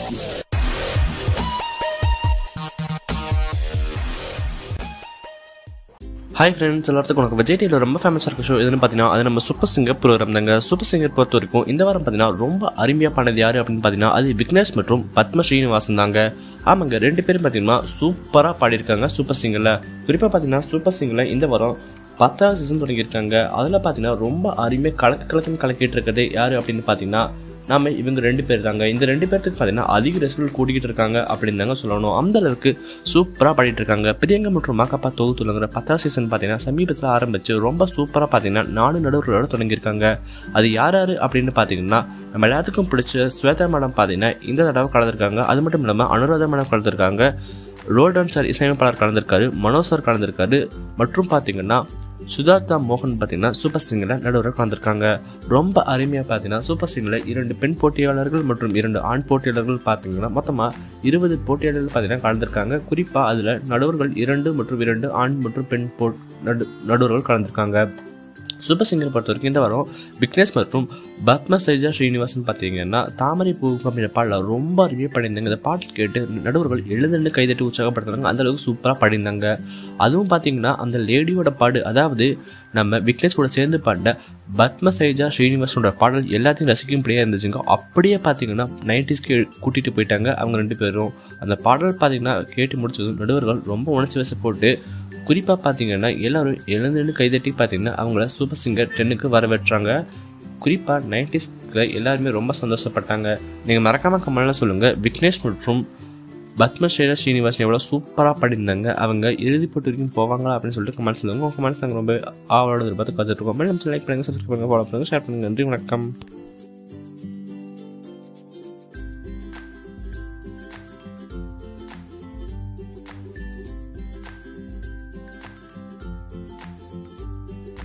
Hi friends, எல்லாத்துக்கும் உனக்கு விஜய் டிவியில் ரொம்ப ஃபேமஸாக இருக்க ஷோ எதுன்னு பார்த்தீங்கன்னா அது நம்ம சூப்பர் சிங்கர் ப்ரோக்ராம் தாங்க. சூப்பர் சிங்கர் பொறுத்த வரைக்கும் இந்த வாரம் பார்த்தீங்கன்னா ரொம்ப அருமையாக பண்ணது யார் அப்படின்னு பார்த்தீங்கன்னா அது விக்னேஷ் மற்றும் பத்ம ஸ்ரீனிவாசன் தாங்க. ஆமாங்க, 2 பேரும் பார்த்தீங்கன்னா சூப்பராக பாடியிருக்காங்க சூப்பர் சிங்கரில். குறிப்பாக பார்த்தீங்கன்னா சூப்பர் சிங்கரில் இந்த வாரம் 10வது சீசன் தொடங்கியிருக்காங்க. அதில் பார்த்தீங்கன்னா ரொம்ப அருமையாக கலக்குன்னு கலக்கிட்டு இருக்கிறது யார் அப்படின்னு பார்த்தீங்கன்னா நாம இவங்க 2 பேர் தாங்க. இந்த 2 பேர்த்துக்கு பார்த்தீங்கன்னா அதிக ரசிகர்கள் கூட்டிகிட்டு இருக்காங்க அப்படின்னு தாங்க சொல்லணும். அந்த அளவுக்கு சூப்பராக பாடிட்டு இருக்காங்க. பிரியங்கா மற்றும் மாக்கப்பா தொகுத்துலங்கிற 10வது சீசன் பார்த்தீங்கன்னா சமீபத்தில் ஆரம்பிச்சு ரொம்ப சூப்பராக பார்த்தீங்கன்னா 4 நடுவர்களோட தொடங்கியிருக்காங்க. அது யார் அப்படின்னு பார்த்தீங்கன்னா நம்ம எல்லாத்துக்கும் பிடிச்ச ஸ்வேதா மேடம் பார்த்தீங்கன்னா இந்த தடவை கலந்துருக்காங்க. அது மட்டும் இல்லாமல் அனுராதா மேடம் கலந்துருக்காங்க, ரோல்டன் சார் இசையமைப்பாளர் கலந்துருக்காரு, மனோஜ் சார் கலந்துருக்காரு மற்றும் பார்த்தீங்கன்னா சுதார்த்தா மோகன் பார்த்தீங்கன்னா சூப்பர் சிங்கரில் நடுவராக கலந்துருக்காங்க. ரொம்ப அருமையாக பார்த்தீங்கன்னா சூப்பர் சிங்கரில் 2 பெண் போட்டியாளர்கள் மற்றும் 2 ஆண் போட்டியாளர்கள் பார்த்தீங்கன்னா மொத்தமாக 20 போட்டியாளர்கள் பார்த்தீங்கன்னா கலந்துருக்காங்க. குறிப்பாக அதில் நடுவர்கள் 2 மற்றும் 2 ஆண் மற்றும் பெண் நடுவர்கள் கலந்துருக்காங்க. சூப்பர் சிங்கர் பொறுத்த வரைக்கும் இந்த வாரம் விக்னேஷ் மற்றும் பத்ம ஸ்ரீனிவாசன் பார்த்தீங்கன்னா தாமரை பூ அப்படின்ற பாடல ரொம்ப அருமையாக பாடியிருந்தாங்க. இந்த பாட்டு கேட்டு நடுவர்கள் எழுதுன்னு கைதட்டி உற்சாகப்படுத்துறாங்க. அந்த அளவுக்கு சூப்பராக பாடியிருந்தாங்க. அதுவும் பார்த்தீங்கன்னா அந்த லேடியோட பாடு, அதாவது நம்ம விக்னேஷ் கூட சேர்ந்து பாடின பத்ம ஸ்ரீனிவாசனோட பாடல் எல்லாத்தையும் ரசிக்கும்படியாக இருந்துச்சுங்க. அப்படியே பார்த்தீங்கன்னா 90ஸ்க்கு கூட்டிகிட்டு போயிட்டாங்க அவங்க 2 பேரும். அந்த பாடல் பார்த்தீங்கன்னா கேட்டு முடிச்சதும் நடுவர்கள் ரொம்ப உணர்ச்சி வசப்போட்டு குறிப்பாக பார்த்தீங்கன்னா எல்லோரும் எழுந்துன்னு கைதட்டி பார்த்தீங்கன்னா அவங்கள சூப்பர் சிங்கர் 10க்கு வரவேற்றாங்க. குறிப்பாக 90ஸ்க்கு எல்லாருமே ரொம்ப சந்தோஷப்பட்டாங்க. நீங்கள் மறக்காமல் கமெண்ட்ல சொல்லுங்கள் விக்னேஷ் மற்றும் பத்ம ஸ்ரீனிவாசன் எவ்வளோ சூப்பராக பாடியிருந்தாங்க. அவங்க இறுதி போட்டு வரைக்கும் போவாங்களா அப்படின்னு சொல்லிட்டு கமெண்ட்ஸ் சொல்லுங்கள். உங்கள் கமெண்ட்ஸ் நாங்கள் ரொம்ப ஆவலோட பார்த்து காத்துட்ருக்கோம். நம்ம லைக் பண்ணுங்கள், சப்ஸ்கிரைப் பண்ணுங்கள், ஃபாலோ பண்ணுங்கள், ஷேர் பண்ணுங்கள். நன்றி, வணக்கம்.